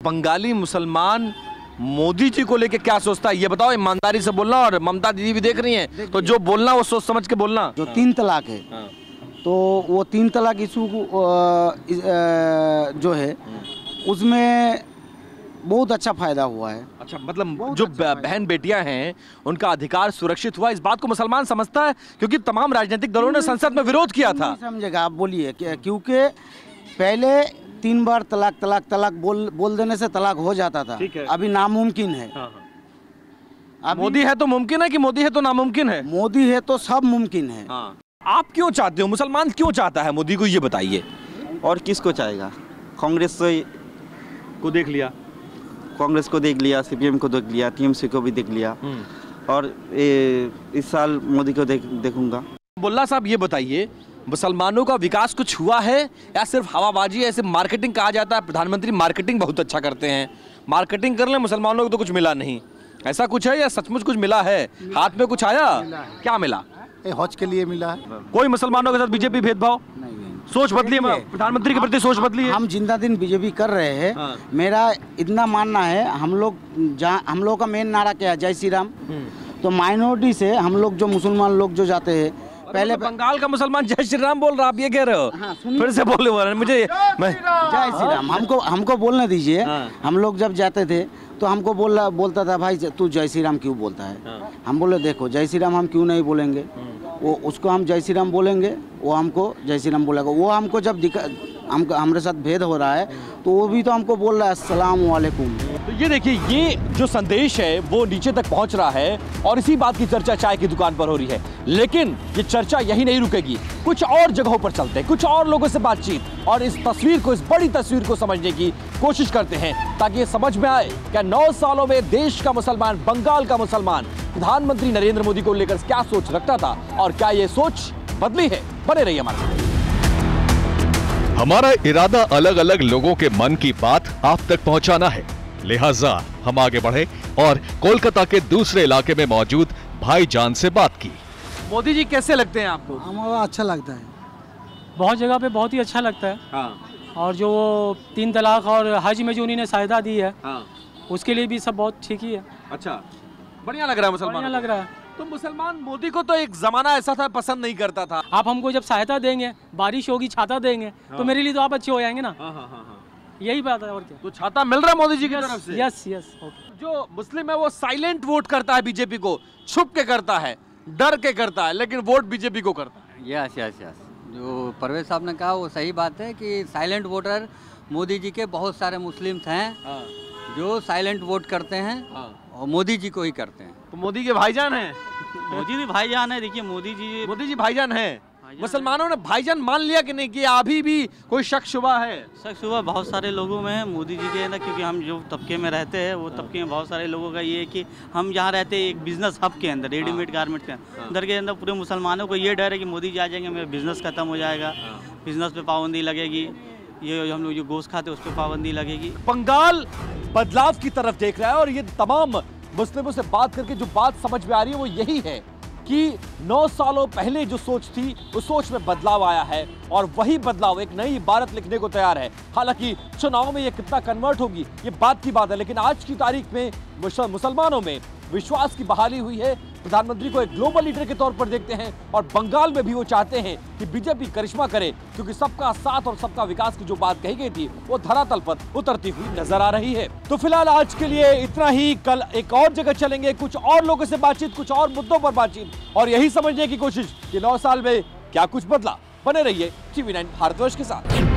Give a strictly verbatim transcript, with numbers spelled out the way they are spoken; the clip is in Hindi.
बंगाली मुसलमान मोदी जी को लेके क्या सोचता है ये बताओ, ईमानदारी से बोलना। और ममता दीदी भी देख रही हैं, तो जो बोलना वो सोच समझ के बोलना। जो तीन तलाक है, हाँ। तो वो तीन तलाक इशू जो है उसमें बहुत अच्छा फायदा हुआ है। अच्छा, मतलब जो अच्छा बहन बेटियां हैं उनका अधिकार सुरक्षित हुआ, इस बात को मुसलमान समझता है? क्योंकि तमाम राजनीतिक दलों ने संसद में विरोध किया था। समझेगा आप, बोलिए। क्योंकि पहले तीन बार तलाक तलाक तलाक बोल बोल देने से तलाक हो जाता था, अभी नामुमकिन है। हाँ हाँ। मोदी है तो मुमकिन है कि मोदी है तो नामुमकिन है? मोदी है तो सब मुमकिन है। हाँ। आप क्यों चाहते हो, मुसलमान क्यों चाहता है मोदी को, ये बताइए। और किसको चाहेगा? कांग्रेस को देख लिया, कांग्रेस को देख लिया, सीपीएम को देख लिया, टीएमसी को भी देख लिया, और ए, इस साल मोदी को देख देखूंगा। बुल्ला साहब ये बताइए, मुसलमानों का विकास कुछ हुआ है या सिर्फ हवाबाजी है? ऐसे मार्केटिंग कहा जाता है, प्रधानमंत्री मार्केटिंग बहुत अच्छा करते हैं, मार्केटिंग कर ले, मुसलमानों को तो कुछ मिला नहीं, ऐसा कुछ है या सचमुच कुछ मिला है? हाथ में कुछ आया? क्या मिला? हज के लिए मिला है। कोई मुसलमानों के साथ बीजेपी भेदभाव? सोच बदली है, प्रधानमंत्री के प्रति सोच बदली है। हम जिंदा दिन बीजेपी कर रहे हैं। हाँ। मेरा इतना मानना है, हम लोग जहाँ हम लोग का मेन नारा क्या है, जय श्री राम। तो माइनॉरिटी से हम लोग जो मुसलमान लोग जो जाते हैं, पहले बंगाल का मुसलमान जय श्री राम बोल रहा, आप ये कह रहे हो? हाँ, फिर से बोले मुझे मैं जय श्री राम। हमको हमको बोलने दीजिए। हाँ। हम लोग जब जाते थे तो हमको बोल रहा बोलता था, भाई तू जय श्री राम क्यों बोलता है? हाँ। हम बोले देखो, जय श्री राम हम क्यों नहीं बोलेंगे, वो उसको हम जय श्री राम बोलेंगे, वो हमको जय श्री राम बोलेगा। वो हमको जब हमको हमारे साथ भेद हो रहा है तो वो भी तो हमको बोल रहा है अस्सलाम वालेकुम। तो ये देखिए, ये जो संदेश है वो नीचे तक पहुंच रहा है और इसी बात की चर्चा चाय की दुकान पर हो रही है। लेकिन ये चर्चा यही नहीं रुकेगी, कुछ और जगहों पर चलते हैं, कुछ और लोगों से बातचीत और इस तस्वीर को, इस बड़ी तस्वीर को समझने की कोशिश करते हैं, ताकि ये समझ में आए कि नौ सालों में देश का मुसलमान, बंगाल का मुसलमान प्रधानमंत्री नरेंद्र मोदी को लेकर क्या सोच रखता था और क्या ये सोच बदली है। बने रहिए हमारे साथ। हमारा इरादा अलग अलग लोगों के मन की बात आप तक पहुंचाना है, लिहाजा हम आगे बढ़े और कोलकाता के दूसरे इलाके में मौजूद भाईजान से बात की। मोदी जी कैसे लगते हैं आपको? हमारा अच्छा लगता है, बहुत जगह पे बहुत ही अच्छा लगता है। हाँ। और जो तीन तलाक और हज में जो उन्होंने सहायता दी है, हाँ। उसके लिए भी सब बहुत ठीक ही है। अच्छा, बढ़िया लग रहा है मुसलमान, बढ़िया लग रहा है। तो मुसलमान मोदी को तो एक जमाना ऐसा था पसंद नहीं करता था। आप हमको जब सहायता देंगे, बारिश होगी, छाता देंगे, हाँ। तो मेरे लिए तो आप अच्छे हो जाएंगे ना। हाँ हाँ हाँ। यही बात है, और क्या। तो छाता मिल रहा है मोदी जी की तरफ से? Yes yes. जो मुस्लिम है वो साइलेंट वोट करता है बीजेपी को, छुप के करता है, डर के करता है, लेकिन वोट बीजेपी को करता है। यस यस यस, जो परवेज साहब ने कहा वो सही बात है कि साइलेंट वोटर मोदी जी के बहुत सारे मुस्लिम्स हैं, हाँ। जो साइलेंट वोट करते हैं, हाँ। और मोदी जी को ही करते हैं। तो मोदी के भाईजान हैं? मोदी भी भाईजान है। देखिए, मोदी जी मोदी जी भाईजान है। मुसलमानों ने भाईजान मान लिया कि नहीं, कि अभी भी कोई शक शुबा है? शक शुबा बहुत सारे लोगों में है मोदी जी के ना, क्योंकि हम जो तबके में रहते हैं वो तबके में बहुत सारे लोगों का ये है कि हम जहाँ रहते हैं एक बिजनेस हब के अंदर, रेडीमेड गारमेंट के अंदर के अंदर, पूरे मुसलमानों को ये डर है कि मोदी जी आ जाएंगे, मेरा बिजनेस खत्म हो जाएगा, बिजनेस पे पाबंदी लगेगी, ये हम लोग जो गोश्त खाते उस पर पाबंदी लगेगी। बंगाल बदलाव की तरफ देख रहा है और ये तमाम मुस्लिमों से बात करके जो बात समझ में आ रही है वो यही है कि नौ सालों पहले जो सोच थी उस सोच में बदलाव आया है और वही बदलाव एक नई इबारत लिखने को तैयार है। हालांकि चुनाव में ये कितना कन्वर्ट होगी ये बात की बात है, लेकिन आज की तारीख में मुसलमानों में विश्वास की बहाली हुई है। प्रधानमंत्री को एक ग्लोबल लीडर के तौर पर देखते हैं और बंगाल में भी वो चाहते हैं कि बीजेपी करिश्मा करे, क्योंकि सबका साथ और सबका विकास की जो बात कही गई थी वो धरातल पर उतरती हुई नजर आ रही है। तो फिलहाल आज के लिए इतना ही, कल एक और जगह चलेंगे, कुछ और लोगों से बातचीत, कुछ और मुद्दों पर बातचीत और यही समझने की कोशिश कि नौ साल में क्या कुछ बदला। बने रहिए टीवी नाइन भारतवर्ष के साथ।